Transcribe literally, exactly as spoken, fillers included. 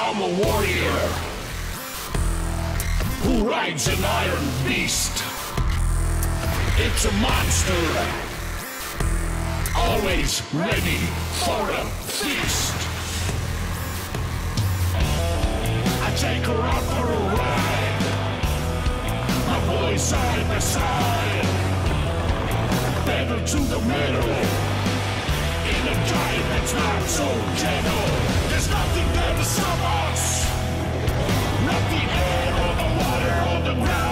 I'm a warrior who rides an iron beast. It's a monster, always ready for a feast. I take her out for a ride, my boys side by side, pedal to the metal, in a giant that's not so gentle. There's nothing there to stop us, not the air or the water or the ground.